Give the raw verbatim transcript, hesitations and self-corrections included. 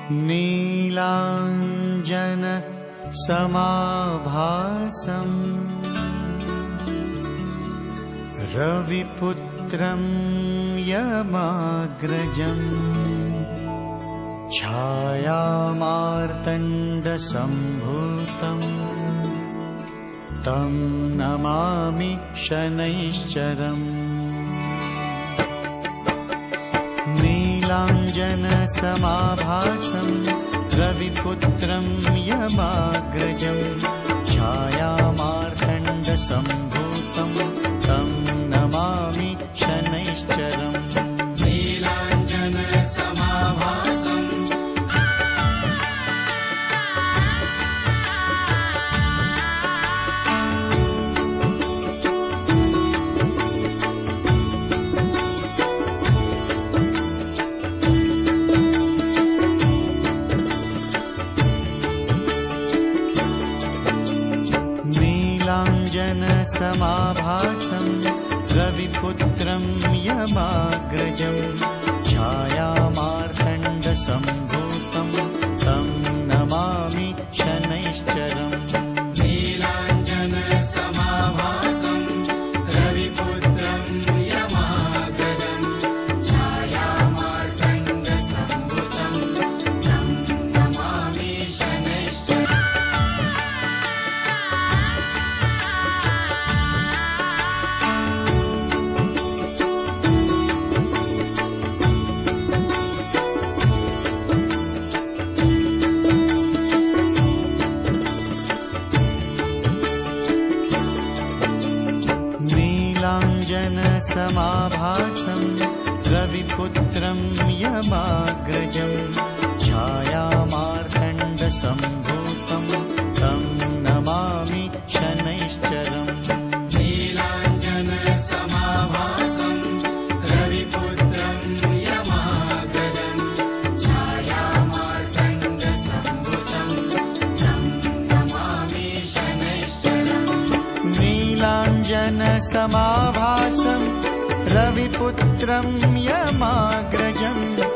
नीलाञ्जन समाभासम् रविपुत्रं यमाग्रजम् छायामार्तण्डसम्भूतम् तं नमामि शनैश्चरम्। नीलाञ्जनसमाभासं रविपुत्रं यमाग्रजम् छायामार्तण्डसम्भूतं तं नमामि शनैश्चरम्। नीलाञ्जनसमाभासं रविपुत्रं यमाग्रजम् छायामार्तण्डसम्भूतं तं नमामि शनैश्चरम्। नीलाञ्जनसमाभासं रविपुत्रं यमाग्रजम् छायामार्तण्डसम्भूतं तं नमामि शनैश्चरम्। नीलाञ्जनसमाभासं रविपुत्रं यमाग्रजम् छायामार्तण्डसम्भूतं तं नमामि शनैश्चरम्। नीलाञ्जनसमाभासं रविपुत्रं यमाग्रजम् छायामार्तण्डसम्भूतं तं नमामि शनैश्चरम्। नीलाञ्जनसमाभासं रविपुत्रं यमाग्रजम्